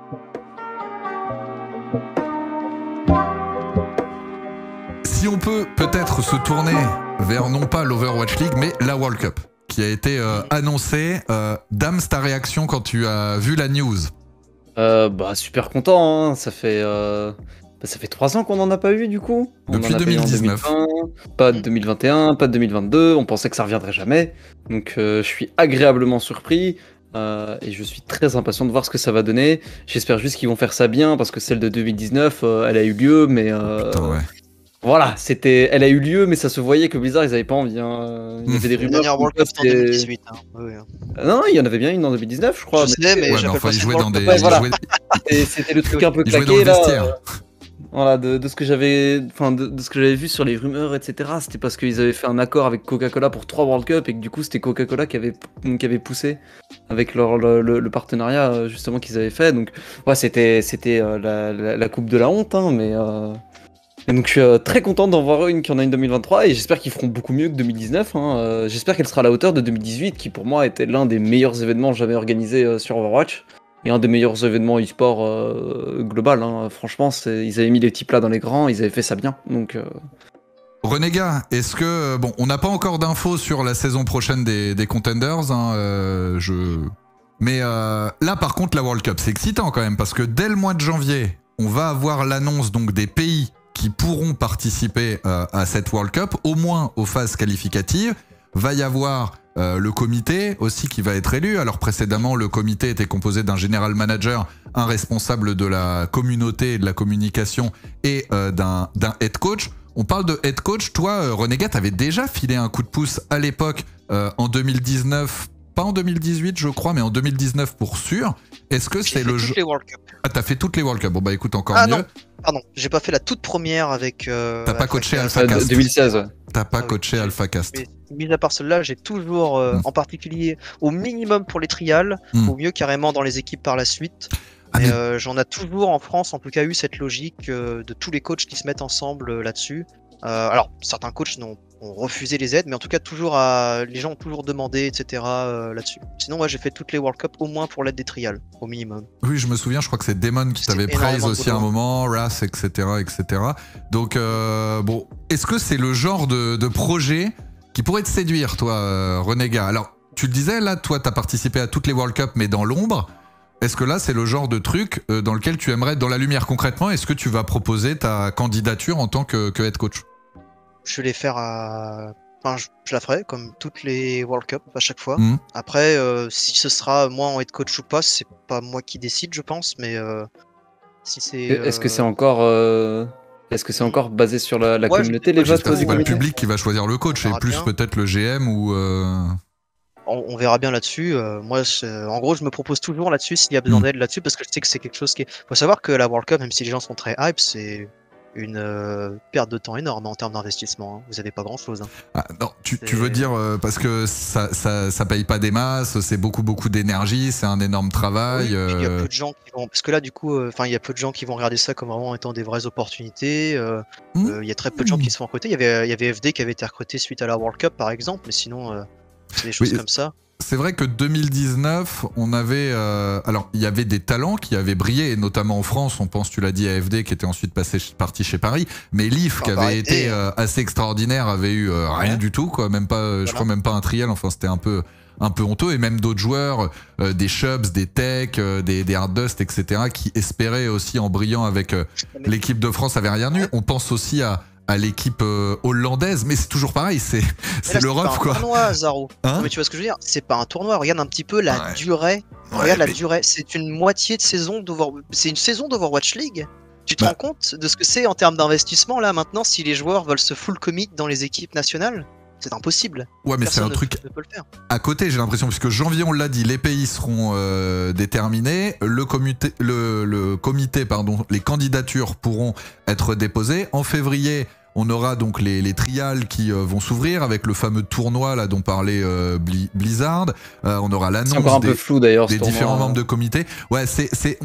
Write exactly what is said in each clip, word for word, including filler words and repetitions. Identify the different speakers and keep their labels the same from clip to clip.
Speaker 1: Si on peut peut-être se tourner vers non pas l'Overwatch League, mais la World Cup, qui a été euh, annoncée. Euh, Dams, ta réaction quand tu as vu la news?
Speaker 2: euh, Bah super content, hein. Ça fait euh, bah, ça fait trois ans qu'on n'en a pas eu du coup. On
Speaker 1: Depuis
Speaker 2: en a
Speaker 1: deux mille dix-neuf.
Speaker 2: deux mille vingt, pas de deux mille vingt et un, pas de deux mille vingt-deux. On pensait que ça reviendrait jamais. Donc euh, je suis agréablement surpris. Euh, et je suis très impatient de voir ce que ça va donner. J'espère juste qu'ils vont faire ça bien parce que celle de deux mille dix-neuf, euh, elle a eu lieu, mais euh,
Speaker 1: Putain, ouais.
Speaker 2: voilà, c'était, elle a eu lieu, mais ça se voyait que Blizzard ils avaient pas envie. Hein. Il y avait des
Speaker 3: La
Speaker 2: rumeurs.
Speaker 3: dernière World Cup c'était en deux mille dix-huit. Hein. Oui, hein.
Speaker 2: Non, il y en avait bien une en deux mille dix-neuf, je crois.
Speaker 3: Je sais, mais
Speaker 1: Ouais, mais
Speaker 3: j'appelle
Speaker 1: enfin,
Speaker 3: pas
Speaker 1: ils
Speaker 3: ça
Speaker 1: jouaient
Speaker 3: une
Speaker 1: dans
Speaker 3: World
Speaker 1: des.
Speaker 3: Cup.
Speaker 2: Ouais,
Speaker 1: ils
Speaker 2: voilà.
Speaker 1: jouaient-
Speaker 2: Et c'était le truc un peu
Speaker 1: ils jouaient dans
Speaker 2: claqué
Speaker 1: le
Speaker 2: là.
Speaker 1: vestiaire.
Speaker 2: euh, Voilà, de, de ce que j'avais, enfin de, de ce que j'avais vu sur les rumeurs, et cetera. C'était parce qu'ils avaient fait un accord avec Coca-Cola pour trois World Cup et que du coup c'était Coca-Cola qui avait, qui avait poussé avec leur, le, le- le partenariat euh, justement qu'ils avaient fait. Donc ouais, c'était, c'était euh, la, la- la coupe de la honte, hein, mais. Euh... Et donc je suis euh, très content d'en voir une qui en a une deux mille vingt-trois et j'espère qu'ils feront beaucoup mieux que deux mille dix-neuf. Hein. Euh, j'espère qu'elle sera à la hauteur de deux mille dix-huit qui pour moi était l'un des meilleurs événements jamais organisés euh, sur Overwatch et un des meilleurs événements e-sport euh, global. Hein. Franchement, c'est- ils avaient mis les petits plats dans les grands, ils avaient fait ça bien. Donc euh,
Speaker 1: Renégat, est-ce que. Bon, on n'a pas encore d'infos sur la saison prochaine des, des Contenders. Hein, euh, je... Mais euh, là, par contre, la World Cup, c'est excitant quand même parce que dès le mois de janvier, on va avoir l'annonce donc des pays qui pourront participer euh, à cette World Cup, au moins aux phases qualificatives. Va y avoir euh, le comité aussi qui va être élu. Alors précédemment, le comité était composé d'un général manager, un responsable de la communauté et de la communication et euh, d'un d'un head coach. On parle de head coach. Toi, euh, Renégat, t'avais déjà filé un coup de pouce à l'époque, euh, en deux mille dix-neuf, pas en deux mille dix-huit je crois, mais en deux mille dix-neuf pour sûr. Est-ce que
Speaker 3: J'ai
Speaker 1: c'est
Speaker 3: fait
Speaker 1: le
Speaker 3: toutes
Speaker 1: jeu...
Speaker 3: les World Cup.
Speaker 1: Ah, t'as fait toutes les World Cup. Bon bah écoute, encore
Speaker 3: Ah
Speaker 1: mieux.
Speaker 3: non, pardon, j'ai pas fait la toute première avec. Euh,
Speaker 1: T'as pas
Speaker 3: Alpha
Speaker 1: coaché
Speaker 3: Cast.
Speaker 1: Alpha
Speaker 2: euh,
Speaker 1: Cast.
Speaker 2: deux mille seize. Ouais.
Speaker 1: T'as pas
Speaker 3: Ah oui,
Speaker 1: coaché
Speaker 3: j'ai-
Speaker 1: AlphaCast.
Speaker 3: Mais mis à part celle-là, j'ai toujours, euh,
Speaker 1: Mm.
Speaker 3: en particulier au minimum pour les trials,
Speaker 1: Mm.
Speaker 3: ou mieux carrément dans les équipes par la suite.
Speaker 1: Ah,
Speaker 3: Mais
Speaker 1: mais-
Speaker 3: euh, j'en ai toujours en France, en tout cas, eu cette logique euh, de tous les coachs qui se mettent ensemble euh, là-dessus. Euh, alors, certains coachs n'ont ont refusé les aides, mais en tout cas, toujours à... les gens ont toujours demandé, et cetera euh, là-dessus. Sinon, moi, j'ai fait toutes les World Cup au moins pour l'aide des trials, au minimum.
Speaker 1: Oui, je me souviens, je crois que c'est Damon qui
Speaker 3: C'est
Speaker 1: t'avait praise
Speaker 3: énormément de
Speaker 1: aussi à un
Speaker 3: boulot.
Speaker 1: moment, Wrath, et cetera, et cetera. Donc, euh, bon, est-ce que c'est le genre de, de projet qui pourrait te séduire, toi, euh, Renégat? Alors, tu le disais, là, toi, t'as participé à toutes les World Cup, mais dans l'ombre. Est-ce que là, c'est le genre de truc euh, dans lequel tu aimerais être dans la lumière? Concrètement, est-ce que tu vas proposer ta candidature en tant que, que head coach?
Speaker 3: Je vais les faire à... Enfin, je, je la ferai comme toutes les World Cup à chaque fois.
Speaker 1: Mhm.
Speaker 3: Après, euh, si ce sera moi en head coach ou pas, c'est pas moi qui décide, je pense, mais euh, si c'est.
Speaker 2: Est-ce que c'est
Speaker 3: euh,
Speaker 2: encore, euh, est-ce que c'est encore basé sur la, la
Speaker 3: Ouais, je
Speaker 2: communauté
Speaker 3: sais pas,
Speaker 2: les votes
Speaker 1: J'espère que
Speaker 2: du
Speaker 1: c'est pas le
Speaker 2: comité?
Speaker 1: public qui va choisir le coach,
Speaker 3: On
Speaker 1: et
Speaker 3: verra
Speaker 1: plus
Speaker 3: bien.
Speaker 1: peut-être le G M ou... euh,
Speaker 3: on, on verra bien là-dessus. Euh, moi, c'est- en gros, je me propose toujours là-dessus s'il y a besoin
Speaker 1: Mm.
Speaker 3: d'aide là-dessus parce que je sais que c'est quelque chose qui est. Faut savoir que la World Cup, même si les gens sont très hype, c'est une euh, perte de temps énorme en termes d'investissement. Hein. Vous avez pas grand-chose. Hein.
Speaker 1: Ah, non, tu, tu
Speaker 3: C'est-
Speaker 1: veux dire euh, parce que ça, ça, ça paye pas des masses, c'est beaucoup beaucoup d'énergie, c'est un énorme travail.
Speaker 3: Oui, puis il y a
Speaker 1: euh,
Speaker 3: peu de gens qui vont, parce que là, du coup, enfin, il y a peu de gens qui vont regarder ça comme vraiment étant des vraies opportunités. euh,
Speaker 1: Hmm.
Speaker 3: euh, Il y a très peu de gens qui se font recruter. Il y avait, il y avait F D qui avait été recruté suite à la World Cup, par exemple, mais sinon, euh, c'est des choses
Speaker 1: Oui,
Speaker 3: comme ça.
Speaker 1: C'est vrai que deux mille dix-neuf, on avait... euh, alors, il y avait des talents qui avaient brillé, et notamment en France, on pense, tu l'as dit, à F D, qui était ensuite passé, parti chez Paris, mais Leaf,
Speaker 3: Ah,
Speaker 1: qui
Speaker 3: bah,
Speaker 1: avait
Speaker 3: F D,
Speaker 1: été euh, assez extraordinaire, avait eu euh, rien
Speaker 3: Ouais.
Speaker 1: du tout, quoi, même pas, euh, je
Speaker 3: Voilà.
Speaker 1: crois même pas un trial, enfin, c'était un peu... un peu honteux, et même d'autres joueurs, euh, des Shubs, des Tech, euh, des, des Hardust, et cetera, qui espéraient aussi, en brillant avec euh,
Speaker 3: Mais-
Speaker 1: l'équipe de France, avait rien eu. On pense aussi à, à l'équipe euh, hollandaise, mais c'est toujours pareil, c'est
Speaker 3: Mais
Speaker 1: c'est
Speaker 3: là,
Speaker 1: l'Europe,
Speaker 3: pas un
Speaker 1: quoi.
Speaker 3: tournoi, Zaro.
Speaker 1: Hein
Speaker 3: Non, mais tu vois ce que je veux dire? C'est pas un tournoi. Regarde un petit peu la
Speaker 1: Ouais.
Speaker 3: durée.
Speaker 1: Ouais,
Speaker 3: Regarde la
Speaker 1: mais-
Speaker 3: durée. C'est une moitié de saison d'Overwatch. C'est une saison d'Overwatch League. Tu te
Speaker 1: Bah.
Speaker 3: rends compte de ce que c'est en termes d'investissement là maintenant si les joueurs veulent se full commit dans les équipes nationales? C'est impossible.
Speaker 1: Ouais, mais c'est
Speaker 3: Personne
Speaker 1: un
Speaker 3: ne,
Speaker 1: truc
Speaker 3: ne peut le faire.
Speaker 1: à côté, j'ai l'impression, puisque janvier, on l'a dit, les pays seront euh, déterminés, le comité, le, le comité, pardon, les candidatures pourront être déposées. En février, on aura donc les, les trials qui euh, vont s'ouvrir avec le fameux tournoi là dont parlait euh, Bli- Blizzard. Euh, on aura
Speaker 2: C'est
Speaker 1: l'annonce
Speaker 2: encore un
Speaker 1: des,
Speaker 2: peu flou d'ailleurs. ce
Speaker 1: des
Speaker 2: tournoi.
Speaker 1: différents membres de comité. Ouais, c'est c'est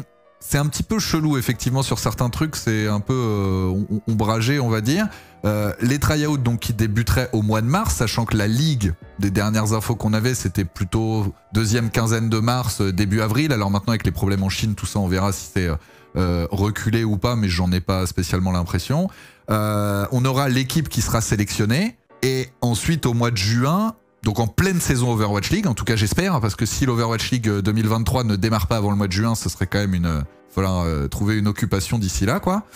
Speaker 1: c'est un petit peu chelou, effectivement, sur certains trucs. C'est un peu euh, ombragé, on va dire. Euh, les tryouts donc qui débuteraient au mois de mars, sachant que la ligue, des dernières infos qu'on avait, c'était plutôt deuxième quinzaine de mars, début avril. Alors maintenant, avec les problèmes en Chine, tout ça, on verra si c'est euh, reculé ou pas, mais j'en ai pas spécialement l'impression. Euh, on aura l'équipe qui sera sélectionnée. Et ensuite, au mois de juin, donc en pleine saison Overwatch League, en tout cas j'espère, parce que si l'Overwatch League deux mille vingt-trois ne démarre pas avant le mois de juin, ce serait quand même une... Il va falloir euh, trouver une occupation d'ici là, quoi.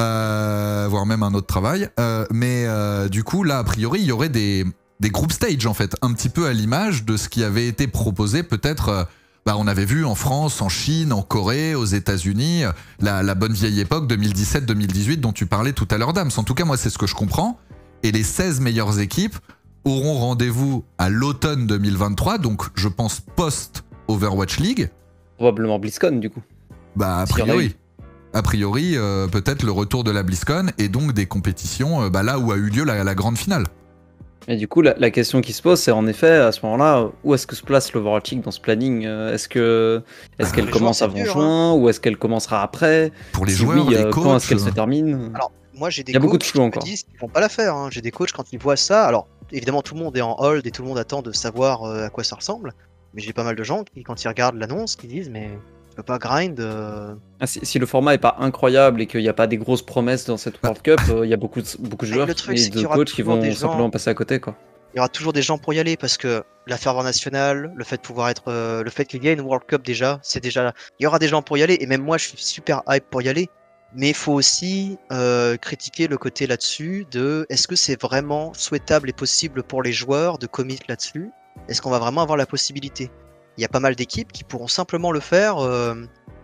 Speaker 1: Euh, voire même un autre travail. Euh, mais euh, du coup, là, a priori, il y aurait des, des group stage, en fait, un petit peu à l'image de ce qui avait été proposé, peut-être... Euh, bah, on avait vu en France, en Chine, en Corée, aux États-Unis, la, la bonne vieille époque deux mille dix-sept deux mille dix-huit dont tu parlais tout à l'heure, Dams. En tout cas, moi, c'est ce que je comprends. Et les seize meilleures équipes auront rendez-vous à l'automne deux mille vingt-trois, donc je pense post-Overwatch League.
Speaker 2: Probablement BlizzCon, du coup.
Speaker 1: Bah, a priori. A priori, euh, peut-être le retour de la BlizzCon et donc des compétitions euh, bah, là où a eu lieu la, la grande finale.
Speaker 2: Et du coup, la, la question qui se pose, c'est en effet, à ce moment-là, où est-ce que se place l'Overwatch League dans ce planning? Est-ce que est-ce
Speaker 3: Ah,
Speaker 2: qu'elle
Speaker 3: les
Speaker 2: commence
Speaker 3: joueurs, c'est
Speaker 2: avant
Speaker 3: dur,
Speaker 2: juin, ou est-ce qu'elle commencera après?
Speaker 1: Pour les
Speaker 2: Si
Speaker 1: joueurs,
Speaker 2: oui,
Speaker 1: les
Speaker 2: euh,
Speaker 1: coachs...
Speaker 2: quand est-ce qu'elle se termine?
Speaker 3: Alors, moi, j'ai des
Speaker 2: Il y a beaucoup de
Speaker 3: coachs
Speaker 2: flou
Speaker 3: qui
Speaker 2: encore.
Speaker 3: me disent qu'ils vont pas la faire. Hein. J'ai des coachs, quand ils voient ça, alors évidemment, tout le monde est en hold et tout le monde attend de savoir euh, à quoi ça ressemble. Mais j'ai pas mal de gens qui, quand ils regardent l'annonce, qui disent mais tu peux pas grind. euh,
Speaker 2: Ah, si, si le format est pas incroyable et qu'il n'y a pas des grosses promesses dans cette World Cup, euh, il y a beaucoup de, beaucoup de
Speaker 3: Mais
Speaker 2: joueurs
Speaker 3: le truc,
Speaker 2: et
Speaker 3: c'est qu'il
Speaker 2: de
Speaker 3: y aura
Speaker 2: coachs qui
Speaker 3: toujours
Speaker 2: vont
Speaker 3: des gens-
Speaker 2: simplement passer à côté, quoi.
Speaker 3: Il y aura toujours des gens pour y aller parce que la ferveur nationale, le fait de pouvoir être, euh, le fait qu'il y ait une World Cup déjà, c'est déjà, il y aura des gens pour y aller et même moi je suis super hype pour y aller. Mais il faut aussi euh, critiquer le côté là-dessus de est-ce que c'est vraiment souhaitable et possible pour les joueurs de commit là-dessus? Est-ce qu'on va vraiment avoir la possibilité? Il y a pas mal d'équipes qui pourront simplement le faire euh,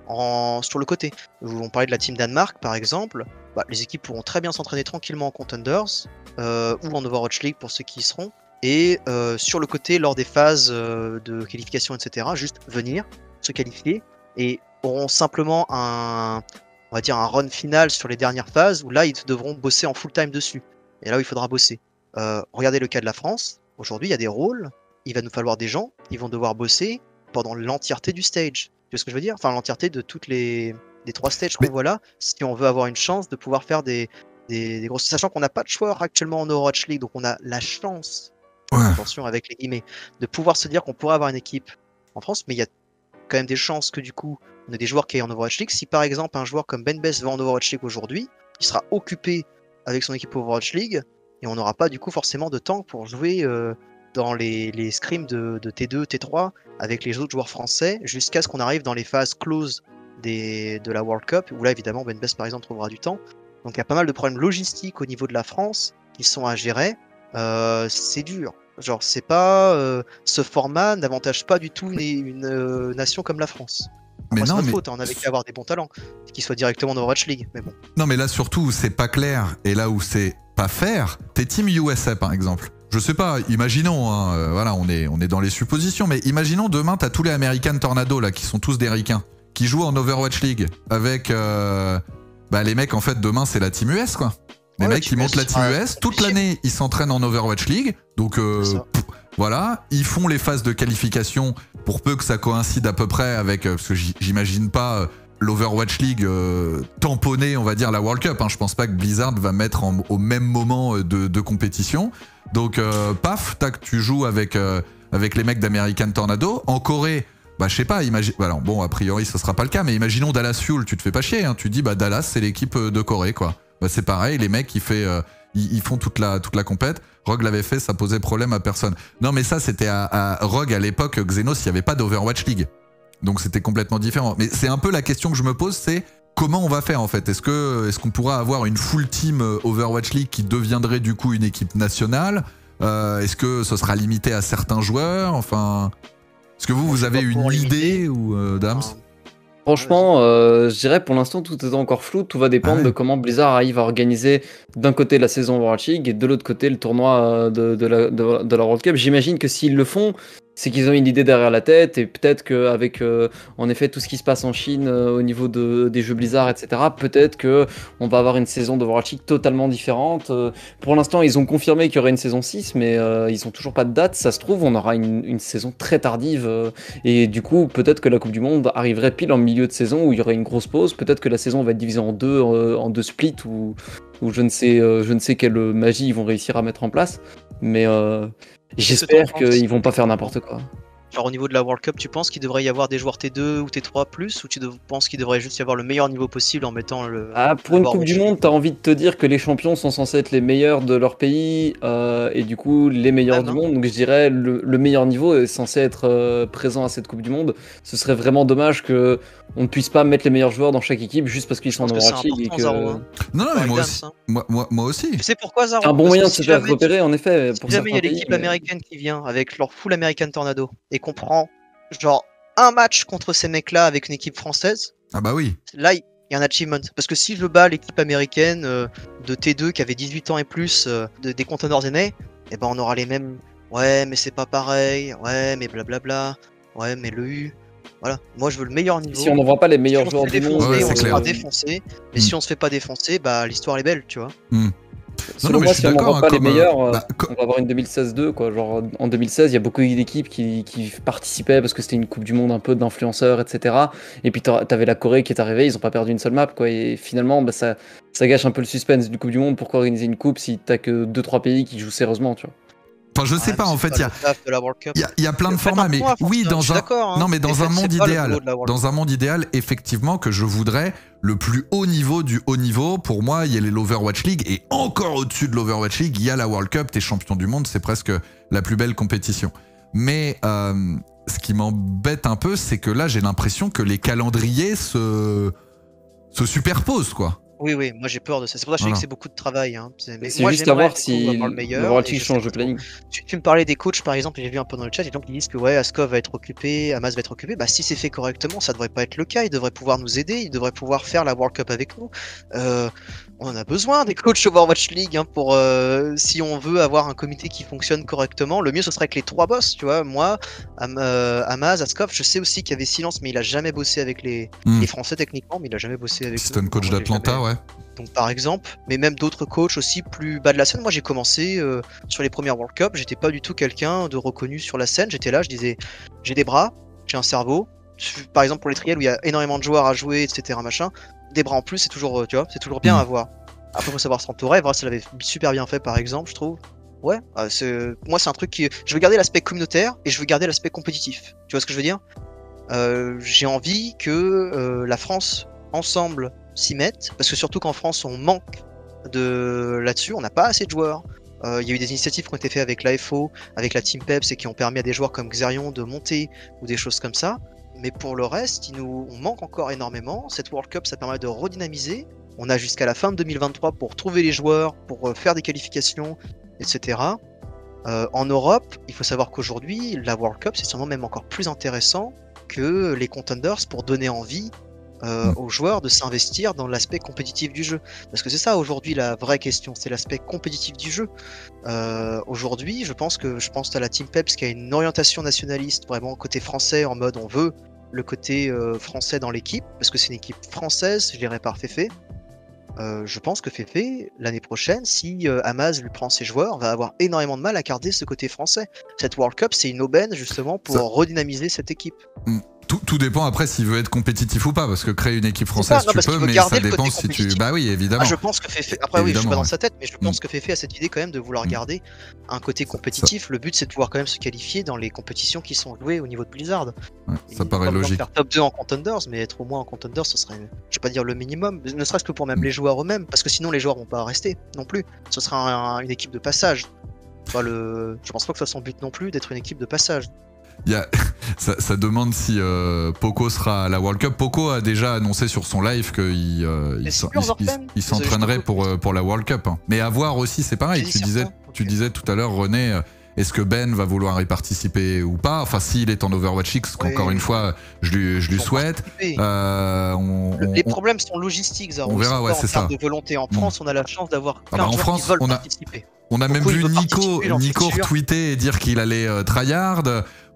Speaker 3: en, sur le côté. On parlait de la team Danemark par exemple. Bah, les équipes pourront très bien s'entraîner tranquillement en Contenders euh, ou en Overwatch League pour ceux qui y seront. Et euh, sur le côté, lors des phases euh, de qualification, et cetera, juste venir, se qualifier et auront simplement un, on va dire un run final sur les dernières phases où là ils devront bosser en full time dessus. Et là où il faudra bosser. Euh, regardez le cas de la France. Aujourd'hui, il y a des rôles. Il va nous falloir des gens. Ils vont devoir bosser pendant l'entièreté du stage. Tu vois ce que je veux dire? Enfin, l'entièreté de toutes les des trois stages qu'on
Speaker 1: Mais-
Speaker 3: voit là, si on veut avoir une chance de pouvoir faire des, des, des grosses. Sachant qu'on n'a pas de choix actuellement en Overwatch League, donc on a la chance,
Speaker 1: Ouais.
Speaker 3: attention avec les guillemets, de pouvoir se dire qu'on pourrait avoir une équipe en France, mais il y a quand même des chances que du coup, on ait des joueurs qui aillent en Overwatch League. Si par exemple un joueur comme Ben Best va en Overwatch League aujourd'hui, il sera occupé avec son équipe Overwatch League, et on n'aura pas du coup forcément de temps pour jouer euh, dans les, les scrims de, de T deux, T trois avec les autres joueurs français, jusqu'à ce qu'on arrive dans les phases close des, de la World Cup, où là évidemment Ben Best par exemple trouvera du temps. Donc il y a pas mal de problèmes logistiques au niveau de la France qui sont à gérer. Euh, c'est dur. Genre c'est pas euh, ce format n'avantage pas du tout une, une euh, nation comme la France.
Speaker 1: Mais
Speaker 3: Après, c'est
Speaker 1: non,
Speaker 3: notre
Speaker 1: mais-
Speaker 3: faute, hein, on avait qu'à avoir des bons talents qui soient directement dans Overwatch League. Mais bon.
Speaker 1: Non, mais là, surtout, où c'est pas clair, et là où c'est pas faire, t'es Team U S A, par exemple. Je sais pas, imaginons, hein, euh, voilà, on est, on est dans les suppositions, mais imaginons demain, t'as tous les American Tornado, là, qui sont tous des ricains, qui jouent en Overwatch League, avec... euh, bah, les mecs, en fait, demain, c'est la Team U S, quoi. Les
Speaker 3: Ouais,
Speaker 1: mecs,
Speaker 3: Team
Speaker 1: ils montent la
Speaker 3: U S,
Speaker 1: Team
Speaker 3: ouais,
Speaker 1: U S, toute
Speaker 3: compliqué.
Speaker 1: l'année, ils s'entraînent en Overwatch League, donc... euh,
Speaker 3: C'est ça.
Speaker 1: pff, voilà, ils font les phases de qualification pour peu que ça coïncide à peu près avec... euh, parce que j- j'imagine pas... euh, l'Overwatch League euh, tamponner, on va dire, la World Cup. Hein. Je pense pas que Blizzard va mettre en- au même moment euh, de, de compétition. Donc, euh, paf, tac, tu joues avec, euh, avec les mecs d'American Tornado. En Corée, bah, je sais pas, imagine. Alors, bon, a priori, ce sera pas le cas, mais imaginons Dallas Fuel, tu te fais pas chier. Hein. Tu dis, bah, Dallas, c'est l'équipe euh, de Corée, quoi. Bah, c'est pareil, les mecs, ils, fait, euh, ils, ils font toute la, toute la compète. Rogue l'avait fait, ça posait problème à personne. Non, mais ça, c'était à, à Rogue à l'époque, Xenos, il n'y avait pas d'Overwatch League. Donc c'était complètement différent. Mais c'est un peu la question que je me pose, c'est comment on va faire en fait? Est-ce que est-ce qu'on pourra avoir une full team Overwatch League qui deviendrait du coup une équipe nationale? euh, Est-ce que ce sera limité à certains joueurs? Enfin, est-ce que vous,
Speaker 3: Moi,
Speaker 1: vous
Speaker 3: je
Speaker 1: avez
Speaker 3: sais pas
Speaker 1: une
Speaker 3: pour limiter.
Speaker 1: idée ou euh, Dams?
Speaker 3: Enfin,
Speaker 2: Franchement, euh, je dirais pour l'instant tout est encore flou, tout va dépendre
Speaker 1: Ah ouais.
Speaker 2: de comment Blizzard arrive à organiser d'un côté la saison Overwatch League et de l'autre côté le tournoi euh, de, de, la, de, de la World Cup. J'imagine que s'ils le font, c'est qu'ils ont une idée derrière la tête, et peut-être qu'avec euh, en effet tout ce qui se passe en Chine euh, au niveau de, des jeux Blizzard, et cetera, peut-être qu'on va avoir une saison de Overwatch League totalement différente. Euh, pour l'instant, ils ont confirmé qu'il y aurait une saison six, mais euh, ils ont toujours pas de date. Ça se trouve, on aura une, une saison très tardive, euh, et du coup, peut-être que la Coupe du Monde arriverait pile en milieu de saison où il y aurait une grosse pause. Peut-être que la saison va être divisée en deux, euh, en deux splits, ou, ou je ne sais, euh, je ne sais quelle magie ils vont réussir à mettre en place. Mais euh, j'espère qu'ils vont pas faire n'importe quoi.
Speaker 3: Genre au niveau de la World Cup, tu penses qu'il devrait y avoir des joueurs T deux ou T trois plus, ou tu penses qu'il devrait juste y avoir le meilleur niveau possible en mettant le...
Speaker 2: Ah, pour une Coupe du Monde, t'as envie de te dire que les champions sont censés être les meilleurs de leur pays, euh, et du coup les meilleurs ah, du monde, donc je dirais le, le meilleur niveau est censé être euh, présent à cette Coupe du Monde. Ce serait vraiment dommage que on ne puisse pas mettre les meilleurs joueurs dans chaque équipe juste parce qu'ils sont en Overwatch League. Et que...
Speaker 1: Non, non, mais moi aussi. Moi, moi, moi aussi.
Speaker 3: Tu sais pourquoi, Zaro?
Speaker 2: C'est un bon moyen de se faire repérer, en effet.
Speaker 3: Si jamais il y a l'équipe américaine qui vient avec leur full American Tornado et qu'on prend genre un match contre ces mecs-là avec une équipe française.
Speaker 1: Ah bah oui.
Speaker 3: Là, il y a un achievement. Parce que si je bats l'équipe américaine euh, de T deux qui avait dix-huit ans et plus, euh, de, des Contenders aînés, et ben on aura les mêmes. Ouais, mais c'est pas pareil. Ouais, mais blablabla. Ouais, mais le U. Voilà. Moi, je veux le meilleur niveau.
Speaker 2: Si on n'envoie pas les meilleurs
Speaker 3: si
Speaker 2: joueurs du monde,
Speaker 3: ouais, on
Speaker 1: se
Speaker 3: fera défoncer. Mais
Speaker 1: mm.
Speaker 3: si on se fait pas défoncer, bah l'histoire est belle, tu vois.
Speaker 1: Mm.
Speaker 2: Selon non, non, moi, si on n'envoie pas les meilleurs, euh, bah, on va avoir une deux mille seize deux, quoi. Genre, en deux mille seize, il y a beaucoup d'équipes qui, qui participaient parce que c'était une Coupe du Monde un peu d'influenceurs, et cetera. Et puis, t'avais la Corée qui est arrivée, ils ont pas perdu une seule map, quoi. Et finalement, bah, ça, ça gâche un peu le suspense du Coupe du Monde. Pourquoi organiser une Coupe si t'as que deux trois pays qui jouent sérieusement, tu vois?
Speaker 1: Enfin, je sais ah, pas, en fait, il y, y, y a plein de formats, mais oui, dans un, hein. non, mais dans un monde idéal, dans un monde idéal, effectivement, que je voudrais le plus haut niveau du haut niveau. Pour moi, il y a l'Overwatch League, et encore au-dessus de l'Overwatch League, il y a la World Cup. T'es champion du monde, c'est presque la plus belle compétition. Mais euh, ce qui m'embête un peu, c'est que là, j'ai l'impression que les calendriers se, se superposent, quoi.
Speaker 3: Oui, oui, moi j'ai peur de ça. C'est pour ça que je voilà. dis que c'est beaucoup de travail. Hein.
Speaker 2: Mais c'est juste à voir si l'Overwatch League change de planning.
Speaker 3: Tu, tu me parlais des coachs par exemple, j'ai vu un peu dans le chat, il y a des gens qui disent que ouais, Askov va être occupé, Amaz va être occupé. Bah si c'est fait correctement, ça devrait pas être le cas. Ils devraient pouvoir nous aider, ils devraient pouvoir faire la World Cup avec nous. Euh, on en a besoin des coachs Overwatch League hein, pour euh, si on veut avoir un comité qui fonctionne correctement. Le mieux ce serait que les trois boss, tu vois. Moi, Am euh, Amaz, Askov, je sais aussi qu'il y avait Silence, mais il a jamais bossé avec les, mm. les Français techniquement, mais il a jamais bossé avec.
Speaker 1: C'était un coach d'Atlanta, jamais... ouais.
Speaker 3: Donc par exemple, mais même d'autres coachs aussi plus bas de la scène. Moi j'ai commencé euh, sur les premières World Cup, j'étais pas du tout quelqu'un de reconnu sur la scène. J'étais là, je disais j'ai des bras, j'ai un cerveau. Par exemple pour les triels où il y a énormément de joueurs à jouer, et cetera machin. Des bras en plus, c'est toujours, tu vois, c'est toujours bien mmh. à voir. Après faut savoir s'entourer. Voilà, ça l'avait super bien fait par exemple, je trouve. Ouais, euh, moi c'est un truc qui, je veux garder l'aspect communautaire et je veux garder l'aspect compétitif. Tu vois ce que je veux dire? euh, J'ai envie que euh, la France ensemble s'y mettent, parce que surtout qu'en France on manque de là-dessus, on n'a pas assez de joueurs. Il euh, y a eu des initiatives qui ont été faites avec l'A F O, avec la Team Peps et qui ont permis à des joueurs comme Xerion de monter ou des choses comme ça. Mais pour le reste, il nous, on manque encore énormément. Cette World Cup, ça permet de redynamiser. On a jusqu'à la fin de deux mille vingt-trois pour trouver les joueurs, pour faire des qualifications, et cetera. Euh, en Europe, il faut savoir qu'aujourd'hui, la World Cup, c'est sûrement même encore plus intéressant que les Contenders pour donner envie Euh, aux joueurs de s'investir dans l'aspect compétitif du jeu. Parce que c'est ça aujourd'hui la vraie question, c'est l'aspect compétitif du jeu. Euh, aujourd'hui, je pense que je pense à la Team Peps qui a une orientation nationaliste vraiment côté français, en mode on veut le côté euh, français dans l'équipe, parce que c'est une équipe française gérée par Fefe. Euh, je pense que Fefe, l'année prochaine, si euh, Amaz lui prend ses joueurs, va avoir énormément de mal à garder ce côté français. Cette World Cup, c'est une aubaine justement pour ça... redynamiser cette équipe. Mm.
Speaker 1: Tout, tout dépend après s'il veut être compétitif ou pas, parce que créer une équipe française, ça, non, tu peux, mais ça dépend si tu... Bah oui, évidemment.
Speaker 3: Ah, je pense que Fefe... Après évidemment, oui, je suis pas dans sa tête, mais je pense mm. que Fefe a cette idée quand même de vouloir mm. garder un côté compétitif. Ça... Le but, c'est de pouvoir quand même se qualifier dans les compétitions qui sont jouées au niveau de Blizzard.
Speaker 1: Ouais, ça paraît logique.
Speaker 3: Faire top deux en Contenders, mais être au moins en Contenders, ce serait, je vais pas dire le minimum, ne serait-ce que pour même mm. les joueurs eux-mêmes, parce que sinon les joueurs vont pas rester non plus. Ce sera un, une équipe de passage. Enfin, le... Je pense pas que ce soit son but non plus d'être une équipe de passage.
Speaker 1: Il y a, ça, ça demande si euh, Poco sera à la World Cup. Poco a déjà annoncé sur son live qu'il euh, il, il, il, il s'entraînerait pour, euh, pour la World Cup. Hein. Mais à voir aussi, c'est pareil. Tu disais, okay. tu disais tout à l'heure, René, est-ce que Ben va vouloir y participer ou pas? Enfin, s'il est en Overwatch X, oui, qu'encore une fois, je lui, je lui souhaite. Euh, on,
Speaker 3: Le, les on, problèmes sont logistiques, Zaro.
Speaker 1: On verra, ouais, c'est ça.
Speaker 3: De volonté. En France, mmh. on a la chance d'avoir plein ah bah de
Speaker 1: en
Speaker 3: gens
Speaker 1: France,
Speaker 3: qui veulent
Speaker 1: on a,
Speaker 3: participer.
Speaker 1: On a même vu Nico, Nico retweeter et dire qu'il allait euh, tryhard.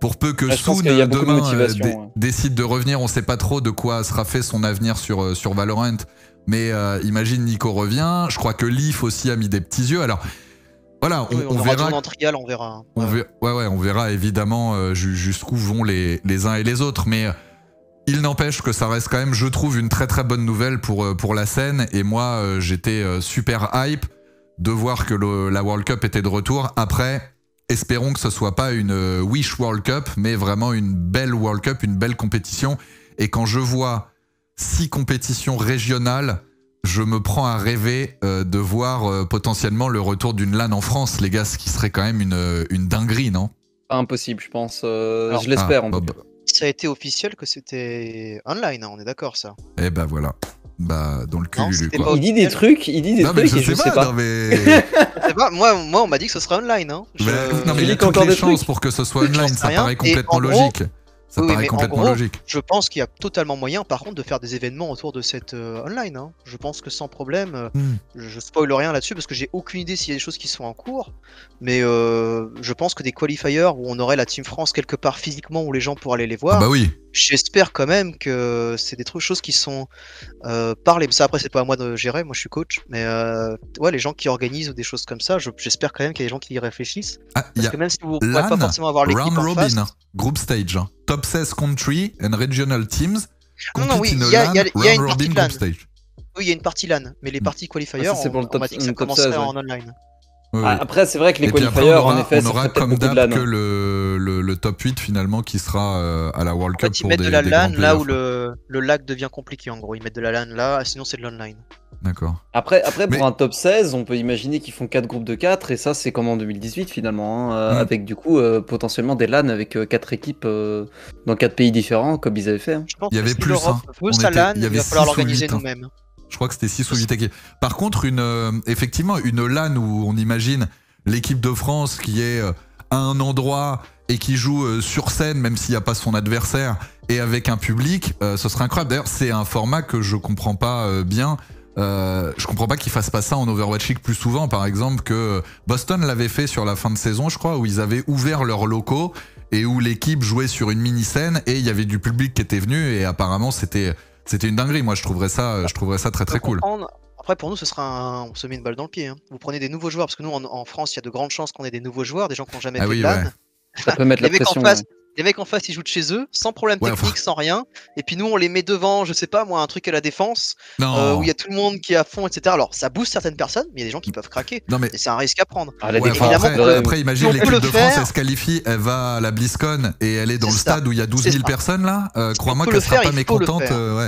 Speaker 1: Pour peu que
Speaker 2: Ouais, je pense
Speaker 1: Soon
Speaker 2: qu'il y a beaucoup de
Speaker 1: demain euh,
Speaker 2: motivation,
Speaker 1: dé-
Speaker 2: ouais.
Speaker 1: décide de revenir, on sait pas trop de quoi sera fait son avenir sur, euh, sur Valorant. Mais euh, imagine Nico revient, je crois que Leaf aussi a mis des petits yeux. Alors voilà, on,
Speaker 3: Oui,
Speaker 1: on
Speaker 3: on, aura
Speaker 1: verra.
Speaker 3: tourné en trial, on verra.
Speaker 1: On
Speaker 3: Ouais.
Speaker 1: ver- ouais, ouais, on verra évidemment euh, ju- jusqu'où vont les, les uns et les autres. Mais euh, il n'empêche que ça reste quand même, je trouve, une très très bonne nouvelle pour, euh, pour la scène. Et moi, euh, j'étais euh, super hype de voir que le- la World Cup était de retour. Après, espérons que ce soit pas une euh, Wish World Cup, mais vraiment une belle World Cup, une belle compétition. Et quand je vois six compétitions régionales, je me prends à rêver euh, de voir euh, potentiellement le retour d'une LAN en France, les gars, ce qui serait quand même une, une dinguerie, non?
Speaker 2: Pas impossible, je pense. euh,
Speaker 3: Alors-
Speaker 2: je l'espère
Speaker 1: Ah,
Speaker 2: en tout
Speaker 1: Bob.
Speaker 2: cas.
Speaker 3: Ça a été officiel que c'était online, hein, on est d'accord ça.
Speaker 1: Eh ben voilà. Bah, dans le cul,
Speaker 3: Non,
Speaker 1: Lulu,
Speaker 3: c'était
Speaker 1: quoi.
Speaker 3: pas-
Speaker 2: Il dit des trucs, il dit des
Speaker 1: Non, mais
Speaker 2: trucs
Speaker 1: je
Speaker 2: et je
Speaker 1: sais
Speaker 2: sais
Speaker 1: pas,
Speaker 2: pas.
Speaker 1: non, mais.
Speaker 3: Je sais pas, moi, moi on m'a dit que ce serait online. Hein. Je-
Speaker 1: Mais- non, mais il y a
Speaker 2: Philippe,
Speaker 1: toutes
Speaker 2: encore
Speaker 1: les
Speaker 2: des
Speaker 1: chances
Speaker 2: trucs
Speaker 1: pour que ce soit
Speaker 3: J'en
Speaker 1: online,
Speaker 3: sais
Speaker 1: ça
Speaker 3: rien.
Speaker 1: paraît
Speaker 3: Et
Speaker 1: complètement
Speaker 3: en gros-
Speaker 1: logique. Ça
Speaker 3: Oui, oui,
Speaker 1: paraît
Speaker 3: mais en
Speaker 1: complètement
Speaker 3: gros,
Speaker 1: logique.
Speaker 3: Je pense qu'il y a totalement moyen, par contre, de faire des événements autour de cette euh, online. Hein. Je pense que sans problème, euh,
Speaker 1: Hmm.
Speaker 3: je, je spoil rien là-dessus parce que j'ai aucune idée s'il y a des choses qui sont en cours. Mais euh, je pense que des qualifiers où on aurait la Team France quelque part physiquement où les gens pourraient aller les
Speaker 1: Ah
Speaker 3: voir.
Speaker 1: bah oui.
Speaker 3: J'espère quand même que c'est des trucs, choses qui sont euh, par les. Ça après c'est pas à moi de gérer, moi je suis coach. Mais euh, ouais, les gens qui organisent ou des choses comme ça, je- j'espère quand même qu'il y a des gens qui y réfléchissent.
Speaker 1: Ah, il y
Speaker 3: Parce
Speaker 1: a
Speaker 3: que même si vous pouvez
Speaker 1: LAN,
Speaker 3: pas forcément avoir l'équipe
Speaker 1: round
Speaker 3: en
Speaker 1: robin,
Speaker 3: face.
Speaker 1: hein. Group stage, hein. Top seize country and regional teams.
Speaker 3: Non, non, oui,
Speaker 1: compete in
Speaker 3: il y a-
Speaker 1: LAN,
Speaker 3: il y a- il y a
Speaker 1: round
Speaker 3: une
Speaker 1: robin
Speaker 3: partie
Speaker 1: group
Speaker 3: LAN.
Speaker 1: stage.
Speaker 3: Oui, il y a une partie LAN, mais les
Speaker 1: Mm.
Speaker 3: parties qualifiers,
Speaker 2: Ah, ça, c'est
Speaker 3: on,
Speaker 2: pour le
Speaker 3: on
Speaker 2: top-
Speaker 3: m'a dit que ça
Speaker 2: une top
Speaker 3: commencerait
Speaker 2: seize, ouais.
Speaker 3: en online.
Speaker 1: Ouais,
Speaker 2: Ah,
Speaker 1: ouais.
Speaker 2: après, c'est vrai que les
Speaker 1: Et puis après,
Speaker 2: qualifiers,
Speaker 1: on aura,
Speaker 2: en effet,
Speaker 1: on
Speaker 2: ça
Speaker 1: aura
Speaker 2: ferait peut-être
Speaker 1: comme
Speaker 2: beaucoup de
Speaker 1: d'hab
Speaker 2: LAN.
Speaker 1: que le, le, le top huit finalement qui sera euh, à la World
Speaker 3: En
Speaker 1: Cup
Speaker 3: fait, ils
Speaker 1: pour
Speaker 3: mettent
Speaker 1: des,
Speaker 3: de la
Speaker 1: des
Speaker 3: LAN
Speaker 1: grands
Speaker 3: là où
Speaker 1: playoffs.
Speaker 3: le, le lag devient compliqué, en gros. Ils mettent de la LAN là, sinon c'est de l'online.
Speaker 1: D'accord.
Speaker 2: Après, après
Speaker 1: Mais-
Speaker 2: pour un top seize, on peut imaginer qu'ils font quatre groupes de quatre, et ça, c'est comme en deux mille dix-huit finalement, hein, euh,
Speaker 1: Mm.
Speaker 2: avec du coup euh, potentiellement des LAN avec quatre équipes euh, dans quatre pays différents, comme ils avaient fait. hein.
Speaker 3: Je pense
Speaker 1: Il y
Speaker 3: que
Speaker 1: avait
Speaker 3: si
Speaker 1: plus,
Speaker 3: l'Europe
Speaker 1: hein.
Speaker 3: veut
Speaker 1: On
Speaker 3: sa
Speaker 1: était-
Speaker 3: LAN,
Speaker 1: il y
Speaker 3: il
Speaker 1: avait
Speaker 3: va falloir
Speaker 1: six ou
Speaker 3: l'organiser
Speaker 1: huit, hein.
Speaker 3: nous-mêmes.
Speaker 1: Je crois que c'était six ou huit équipes. Par contre, une, euh, effectivement, une LAN où on imagine l'équipe de France qui est euh, à un endroit et qui joue euh, sur scène, même s'il n'y a pas son adversaire, et avec un public, euh, ce serait incroyable. D'ailleurs, c'est un format que je comprends pas euh, bien. Euh, je comprends pas qu'ils fassent pas ça en Overwatch League plus souvent, par exemple, que Boston l'avait fait sur la fin de saison, je crois, où ils avaient ouvert leurs locaux et où l'équipe jouait sur une mini-scène et il y avait du public qui était venu et apparemment c'était c'était une dinguerie. Moi, je trouverais ça, je trouverais ça très très
Speaker 3: Faut
Speaker 1: cool.
Speaker 3: comprendre. Après, pour nous, ce sera un... on se met une balle dans le pied. Hein. Vous prenez des nouveaux joueurs, parce que nous, en, en France, il y a de grandes chances qu'on ait des nouveaux joueurs, des gens qui n'ont jamais
Speaker 1: Ah
Speaker 3: fait
Speaker 1: oui,
Speaker 3: de LAN.
Speaker 1: ouais.
Speaker 2: Ça peut mettre la
Speaker 3: Les mecs, en
Speaker 2: pression.
Speaker 3: face,
Speaker 2: ouais.
Speaker 3: les mecs en face, ils jouent de chez eux, sans problème
Speaker 1: Ouais,
Speaker 3: technique,
Speaker 1: enfin-
Speaker 3: sans rien. Et puis nous, on les met devant, je sais pas, moi, un truc à la défense,
Speaker 1: Non,
Speaker 3: euh, où il y a tout le monde qui est à fond, et cetera. Alors, ça booste certaines personnes, mais il y a des gens qui peuvent craquer.
Speaker 1: non mais
Speaker 3: Et c'est un risque à prendre.
Speaker 2: Ah, la
Speaker 1: ouais,
Speaker 2: défense,
Speaker 1: enfin,
Speaker 3: évidemment,
Speaker 1: après,
Speaker 2: faudrait-
Speaker 1: après, imagine
Speaker 3: si on peut
Speaker 1: l'équipe
Speaker 3: le
Speaker 1: de France,
Speaker 3: faire-
Speaker 1: elle se qualifie, elle va à la BlizzCon et elle est dans
Speaker 3: C'est
Speaker 1: le
Speaker 3: ça.
Speaker 1: stade où il y a douze
Speaker 3: C'est
Speaker 1: mille
Speaker 3: ça.
Speaker 1: personnes là. Euh, Crois-moi
Speaker 3: peut
Speaker 1: qu'elle
Speaker 3: le
Speaker 1: sera
Speaker 3: faire,
Speaker 1: pas
Speaker 3: il faut le
Speaker 1: mécontente.
Speaker 3: faire.
Speaker 1: euh, ouais.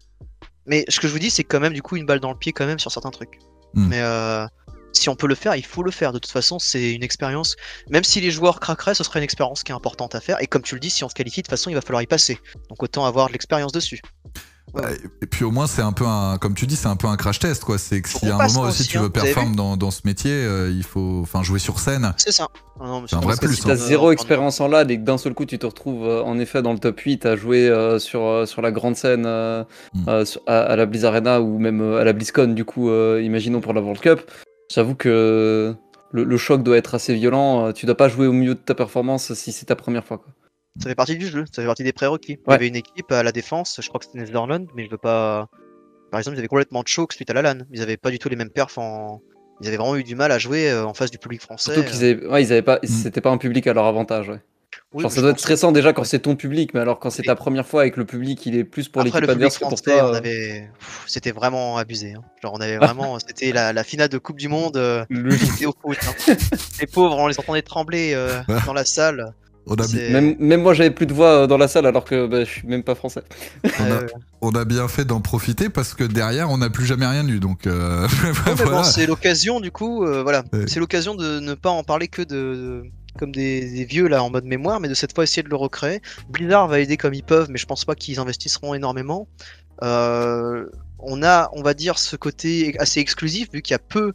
Speaker 3: Mais ce que je vous dis, c'est quand même, du coup, une balle dans le pied, quand même, sur certains trucs.
Speaker 1: Hmm.
Speaker 3: Mais euh, si on peut le faire, il faut le faire. De toute façon, c'est une expérience. Même si les joueurs craqueraient, ce serait une expérience qui est importante à faire. Et comme tu le dis, si on se qualifie, de toute façon, il va falloir y passer. Donc autant avoir de l'expérience dessus. Ouais,
Speaker 1: Bah,
Speaker 3: ouais.
Speaker 1: Et puis au moins c'est un peu un, comme tu dis, c'est un peu un crash test quoi. C'est que
Speaker 3: Faut
Speaker 1: si à
Speaker 3: qu'on
Speaker 1: un
Speaker 3: passe,
Speaker 1: moment
Speaker 3: ça
Speaker 1: aussi
Speaker 3: aussi,
Speaker 1: tu
Speaker 3: hein.
Speaker 1: veux
Speaker 3: Vous avez
Speaker 1: performer dans, dans ce métier, euh, il faut, enfin jouer sur scène.
Speaker 3: C'est ça. Non, non, mais
Speaker 1: C'est un
Speaker 3: pas-
Speaker 1: vrai
Speaker 3: parce que
Speaker 1: plus,
Speaker 2: Si
Speaker 1: hein.
Speaker 2: t'as
Speaker 3: euh,
Speaker 2: zéro
Speaker 3: on-
Speaker 2: expérience en LAN et que d'un seul coup tu te retrouves euh, en effet dans le top huit à jouer euh, sur, euh, sur la grande scène euh,
Speaker 1: Mm.
Speaker 2: euh, sur- à, à la Blizz Arena ou même euh, à la BlizzCon, du coup, euh, imaginons pour la World Cup, j'avoue que le, le choc doit être assez violent. euh, Tu dois pas jouer au mieux de ta performance si c'est ta première fois. Quoi.
Speaker 3: Ça fait partie du jeu. Ça fait partie des prérequis. Il y
Speaker 2: Ouais.
Speaker 3: avait une équipe à la défense, je crois que c'était Netherlands, mais je veux pas. Par exemple, ils avaient complètement choke suite à la LAN. Ils avaient pas du tout les mêmes perfs en. Ils avaient vraiment eu du mal à jouer euh, en face du public français.
Speaker 2: Surtout qu'ils avaient, ouais, ils avaient pas,
Speaker 1: Mm.
Speaker 2: c'était pas un public à leur avantage. Ouais.
Speaker 3: Oui,
Speaker 2: Genre
Speaker 3: mais
Speaker 2: ça
Speaker 3: je
Speaker 2: doit être
Speaker 3: pense-
Speaker 2: stressant déjà quand
Speaker 3: ouais.
Speaker 2: c'est ton public, mais alors quand c'est
Speaker 3: Oui.
Speaker 2: ta première fois et que le public il est plus pour
Speaker 3: Après
Speaker 2: l'équipe
Speaker 3: le public
Speaker 2: adverse que pour
Speaker 3: français,
Speaker 2: toi.
Speaker 3: on
Speaker 2: euh,
Speaker 3: avait, Pff, c'était vraiment abusé. Hein. Genre on avait vraiment, c'était la, la finale de Coupe du Monde. Euh,
Speaker 2: le-
Speaker 3: c'était au foot. Hein. Les pauvres, on les entendait trembler euh, dans la salle.
Speaker 1: On a, bi-
Speaker 3: C'est-
Speaker 2: Même, même moi j'avais plus de voix euh, dans la salle alors que bah, je suis même pas français.
Speaker 1: on a-
Speaker 3: euh,
Speaker 1: on a bien fait d'en profiter parce que derrière on n'a plus jamais rien eu donc euh,
Speaker 3: ouais, mais bon,
Speaker 1: voilà.
Speaker 3: c'est l'occasion du coup, euh, voilà,
Speaker 1: Ouais.
Speaker 3: c'est l'occasion de ne pas en parler que de comme des, des vieux là en mode mémoire, mais de cette fois essayer de le recréer. Blizzard va aider comme ils peuvent, mais je pense pas qu'ils investisseront énormément. Euh, on a, on va dire, ce côté assez exclusif vu qu'il y a peu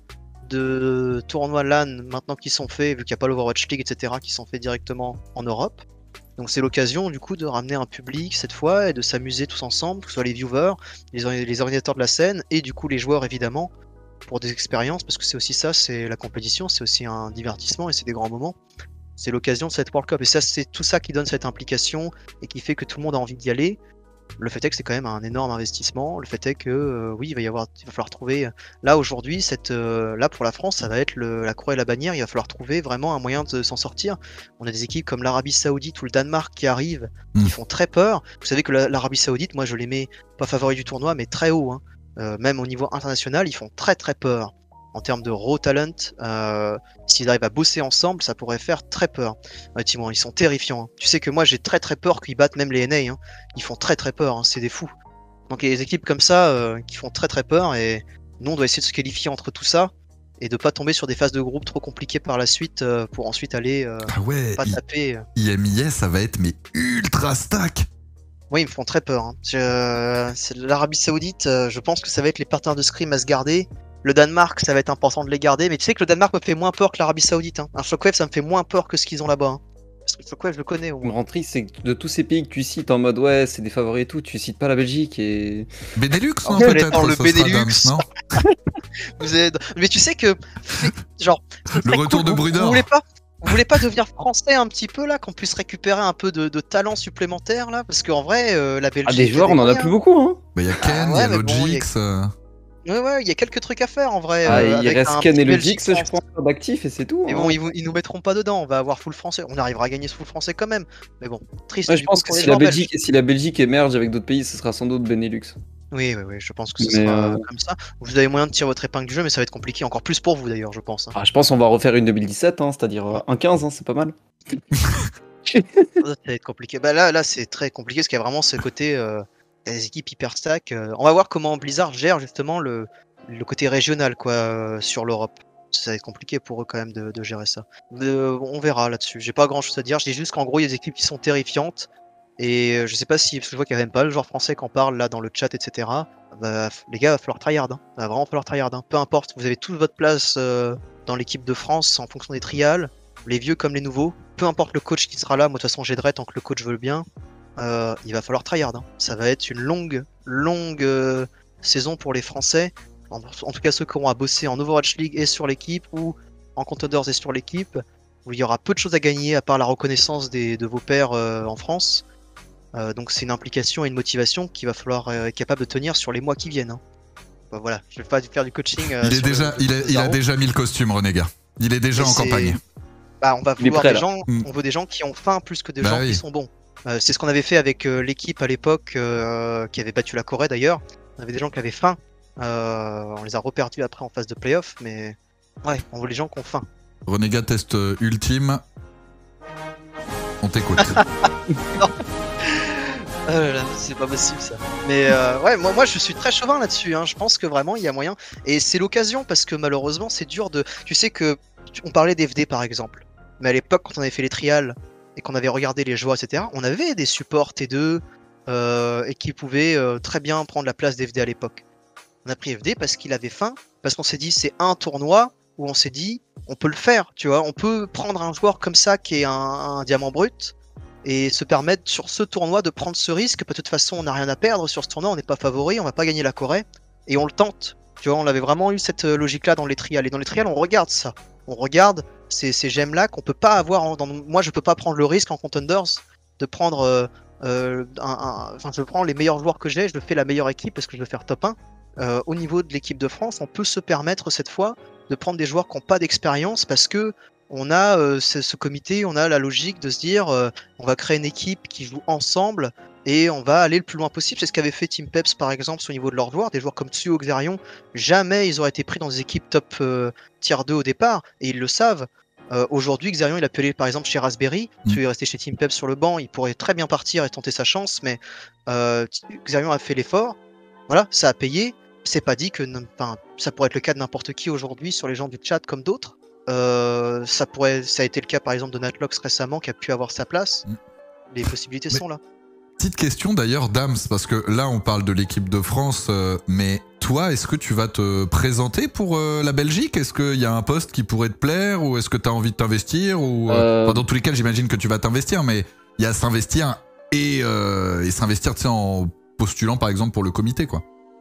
Speaker 3: de tournois LAN maintenant qui sont faits, vu qu'il n'y a pas l'Overwatch League, et cetera, qui sont faits directement en Europe. Donc c'est l'occasion du coup de ramener un public cette fois et de s'amuser tous ensemble, que ce soit les viewers, les, or- les organisateurs de la scène et du coup les joueurs évidemment, pour des expériences, parce que c'est aussi ça, c'est la compétition, c'est aussi un divertissement et c'est des grands moments. C'est l'occasion de cette World Cup. Et ça, c'est tout ça qui donne cette implication et qui fait que tout le monde a envie d'y aller. Le fait est que c'est quand même un énorme investissement. Le fait est que euh, oui, il va y avoir, il va falloir trouver. Là aujourd'hui, cette, euh, là pour la France, ça va être le, la croix et la bannière. Il va falloir trouver vraiment un moyen de s'en sortir. On a des équipes comme l'Arabie Saoudite ou le Danemark qui arrivent,
Speaker 1: Mm.
Speaker 3: qui font très peur. Vous savez que la- l'Arabie Saoudite, moi je les mets pas favoris du tournoi, mais très haut. Hein. Euh, même au niveau international, ils font très très peur. En termes de raw talent, euh, s'ils arrivent à bosser ensemble, ça pourrait faire très peur. Effectivement, ils sont terrifiants. Hein. Tu sais que moi j'ai très très peur qu'ils battent même les N A. Hein. Ils font très très peur, hein. C'est des fous. Donc il y a des équipes comme ça euh, qui font très très peur et nous on doit essayer de se qualifier entre tout ça et de pas tomber sur des phases de groupe trop compliquées par la suite euh, pour ensuite aller euh,
Speaker 1: Ah ouais,
Speaker 3: pas
Speaker 1: I-
Speaker 3: taper. euh.
Speaker 1: I M I S, ça va être mais ultra stack.
Speaker 3: Oui, ils me font très peur. Hein. Je- c'est L'Arabie Saoudite, euh, je pense que ça va être les partenaires de scrim à se garder. Le Danemark, ça va être important de les garder, mais tu sais que le Danemark me fait moins peur que l'Arabie Saoudite. Hein. Un Shockwave, ça me fait moins peur que ce qu'ils ont là-bas. Hein. Parce que le Shockwave, je le connais au
Speaker 2: Le
Speaker 3: moins.
Speaker 2: grand triste, c'est que de tous ces pays que tu cites en mode ouais, c'est des favoris et tout, tu cites pas la Belgique et.
Speaker 1: Benelux,
Speaker 3: En
Speaker 1: non,
Speaker 3: fait,
Speaker 1: peut-être,
Speaker 3: dans le
Speaker 1: ce sera
Speaker 3: Benelux,
Speaker 1: Dams, non
Speaker 3: Vous êtes... Mais tu sais que, fait- genre, ce
Speaker 1: Le
Speaker 3: serait
Speaker 1: retour de
Speaker 3: vous-
Speaker 1: Brunner.
Speaker 3: Vous voulez pas, vous voulez pas devenir français un petit peu là, qu'on puisse récupérer un peu de, de talent supplémentaire là, parce qu'en vrai, euh, la Belgique.
Speaker 2: Ah, des joueurs,
Speaker 3: a
Speaker 2: on en a
Speaker 3: moyens.
Speaker 2: plus beaucoup, hein.
Speaker 1: Bah, il y a Ken, il
Speaker 3: ouais,
Speaker 1: y a
Speaker 3: mais bon, il y a-
Speaker 1: Logix. euh,
Speaker 3: Ouais, ouais, il y a quelques trucs à faire en vrai.
Speaker 2: Ah,
Speaker 3: euh,
Speaker 2: il
Speaker 3: avec
Speaker 2: reste
Speaker 3: un
Speaker 2: Ken
Speaker 3: petit
Speaker 2: et le
Speaker 3: Belgique
Speaker 2: Dix, je
Speaker 3: France.
Speaker 2: pense, d'actifs et c'est tout.
Speaker 3: Mais
Speaker 2: hein.
Speaker 3: bon, ils, vous- ils nous mettront pas dedans. On va avoir full français. On arrivera à gagner ce full français quand même. Mais bon, triste.
Speaker 2: Ouais,
Speaker 3: du
Speaker 2: je pense
Speaker 3: coup,
Speaker 2: que
Speaker 3: pour les
Speaker 2: si la,
Speaker 3: joueurs belges.
Speaker 2: Belgique, si la Belgique émerge avec d'autres pays, ce sera sans doute Benelux.
Speaker 3: Oui, oui, oui. Je pense que ce
Speaker 2: Mais,
Speaker 3: sera
Speaker 2: euh,
Speaker 3: comme ça. Vous avez moyen de tirer votre épingle du jeu, mais ça va être compliqué. Encore plus pour vous d'ailleurs, je pense. hein.
Speaker 2: Ah, je pense qu'on va refaire une deux mille dix-sept, hein, c'est-à-dire euh, un quinze, hein, c'est pas mal.
Speaker 3: Ça va être compliqué. Bah là, là, c'est très compliqué parce qu'il y a vraiment ce côté euh, des équipes hyper stack. euh. On va voir comment Blizzard gère justement le, le côté régional quoi euh, sur l'Europe. Ça va être compliqué pour eux quand même de, de gérer ça. Euh, on verra là-dessus. J'ai pas grand chose à dire. Je dis juste qu'en gros, il y a des équipes qui sont terrifiantes. Et euh, je sais pas si, parce que je vois qu'il y a même pas le joueur français qui en parle là dans le chat, et cetera. Bah, f- les gars, va falloir tryhard. Hein. Va vraiment falloir tryhard. Hein. Peu importe, vous avez toute votre place euh, dans l'équipe de France en fonction des trials, les vieux comme les nouveaux. Peu importe le coach qui sera là, moi de toute façon j'aiderai tant que le coach veut le bien. Euh, il va falloir tryhard. Hein. Ça va être une longue, longue euh, saison pour les Français. En, en tout cas ceux qui auront à bosser en Overwatch League et sur l'équipe ou en Contenders et sur l'équipe, où il y aura peu de choses à gagner à part la reconnaissance des, de vos pairs euh, en France. Euh, donc c'est une implication et une motivation qu'il va falloir euh, être capable de tenir sur les mois qui viennent. Hein. Bah, voilà, je vais pas faire du coaching. euh,
Speaker 1: Il, est
Speaker 3: sur le-
Speaker 1: déjà,
Speaker 3: le
Speaker 1: il, est- il a
Speaker 3: Zaro.
Speaker 1: déjà mis le costume, Renégat. Il est déjà
Speaker 3: Mais
Speaker 1: en
Speaker 3: c'est-
Speaker 1: campagne.
Speaker 3: Bah, on va
Speaker 2: Il est
Speaker 3: vouloir
Speaker 2: prêt,
Speaker 3: des
Speaker 2: là.
Speaker 3: gens,
Speaker 1: Mm.
Speaker 3: on veut des gens qui ont faim plus que des
Speaker 1: Bah
Speaker 3: gens
Speaker 1: oui.
Speaker 3: qui sont bons. Euh, c'est ce qu'on avait fait avec euh, l'équipe à l'époque euh, qui avait battu la Corée d'ailleurs. On avait des gens qui avaient faim. Euh, on les a reperdus après en phase de playoff, mais ouais, on veut les gens qui ont faim.
Speaker 1: Renégat test euh, ultime. On t'écoute.
Speaker 3: Oh là là, c'est pas possible ça. Mais euh, ouais, moi, moi je suis très chauvin là-dessus. Hein. Je pense que vraiment il y a moyen. Et c'est l'occasion parce que malheureusement c'est dur de. Tu sais que tu- on parlait d'F D par exemple. Mais à l'époque quand on avait fait les trials et qu'on avait regardé les joueurs, et cetera, on avait des supports T deux euh, et qui pouvaient euh, très bien prendre la place d'F D à l'époque. On a pris F D parce qu'il avait faim, parce qu'on s'est dit c'est un tournoi où on s'est dit on peut le faire, tu vois, on peut prendre un joueur comme ça qui est un, un diamant brut et se permettre sur ce tournoi de prendre ce risque. De toute façon, on n'a rien à perdre sur ce tournoi, on n'est pas favori, on va pas gagner la Corée et on le tente. Tu vois, on avait vraiment eu cette euh, logique-là dans les trials. Et dans les trials, on regarde ça. On regarde ces, ces gemmes-là qu'on peut pas avoir. En- dans... Moi, je peux pas prendre le risque en Contenders de prendre. Euh, euh, un, un- Enfin, je prends les meilleurs joueurs que j'ai, je fais la meilleure équipe parce que je veux faire top un. Euh, au niveau de l'équipe de France, on peut se permettre cette fois de prendre des joueurs qui n'ont pas d'expérience parce que on a euh, ce, ce comité, on a la logique de se dire euh, on va créer une équipe qui joue ensemble et on va aller le plus loin possible. C'est ce qu'avait fait Team Peps par exemple au niveau de leurs joueurs. Des joueurs comme Tsuo, Xarion, jamais ils auraient été pris dans des équipes top euh, tier deux au départ et ils le savent. Euh, Aujourd'hui, Xarion il a pu aller par exemple chez Raspberry.
Speaker 1: Mm.
Speaker 3: Tsuo est resté chez Team Peps sur le banc. Il pourrait très bien partir et tenter sa chance, mais euh, Xarion a fait l'effort. Voilà, ça a payé. C'est pas dit que n- enfin, ça pourrait être le cas de n'importe qui aujourd'hui sur les gens du chat comme d'autres. Euh, ça pourrait, ça a été le cas par exemple de Natlox récemment qui a pu avoir sa place.
Speaker 1: Mm.
Speaker 3: Les possibilités
Speaker 1: Mais-
Speaker 3: sont là.
Speaker 1: Petite question d'ailleurs, Dams, parce que là on parle de l'équipe de France, euh, mais toi, est-ce que tu vas te présenter pour euh, la Belgique? Est-ce qu'il y a un poste qui pourrait te plaire ou est-ce que tu as envie de t'investir ou, euh,
Speaker 2: Euh,
Speaker 1: enfin, dans tous les cas, j'imagine que tu vas t'investir, mais il y a s'investir et, euh, et s'investir tu sais, en postulant par exemple pour le comité, quoi.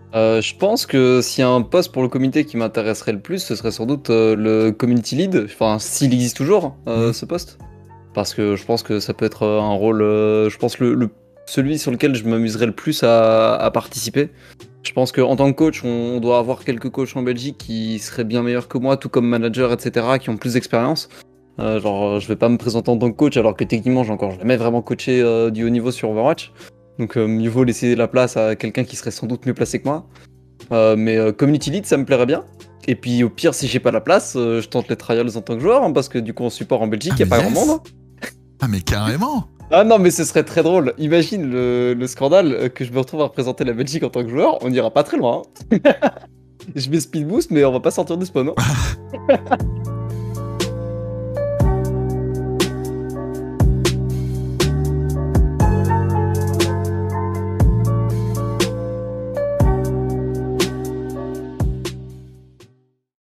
Speaker 2: Euh, je pense que s'il y a un poste pour le comité qui m'intéresserait le plus, ce serait sans doute euh, le community lead, enfin s'il existe toujours euh,
Speaker 1: Mhm.
Speaker 2: ce poste. Parce que je pense que ça peut être euh, un rôle, euh, je pense le, le- celui sur lequel je m'amuserais le plus à, à participer. Je pense qu'en tant que coach, on, on doit avoir quelques coachs en Belgique qui seraient bien meilleurs que moi, tout comme manager, et cetera, qui ont plus d'expérience. Euh, genre, euh, je vais pas me présenter en tant que coach alors que techniquement, j'ai encore jamais vraiment coaché euh, du haut niveau sur Overwatch. Donc, euh, mieux vaut laisser la place à quelqu'un qui serait sans doute mieux placé que moi. Euh, mais euh, community lead, ça me plairait bien. Et puis, au pire, si j'ai pas la place, euh, je tente les trials en tant que joueur, hein, parce que du coup, en support en Belgique,
Speaker 1: Ah,
Speaker 2: y a
Speaker 1: mais
Speaker 2: pas
Speaker 1: yes.
Speaker 2: grand monde. hein.
Speaker 1: Ah, mais carrément.
Speaker 2: Ah non, mais ce serait très drôle. Imagine le, le scandale euh, que je me retrouve à représenter la Belgique en tant que joueur. On ira pas très loin. hein. Je mets speed boost, mais on va pas sortir du spawn. hein.